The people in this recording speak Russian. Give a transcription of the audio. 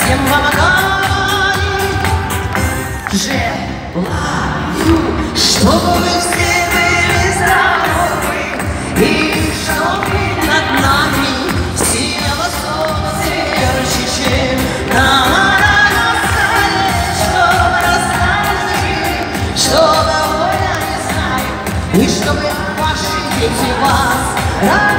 всем помогай. Желаю, чтобы вы все были здоровы, и чтобы над нами сила солнце ярче, чем на столе, чтобы расстались, чтобы воля не знали, и чтобы ваши дети вас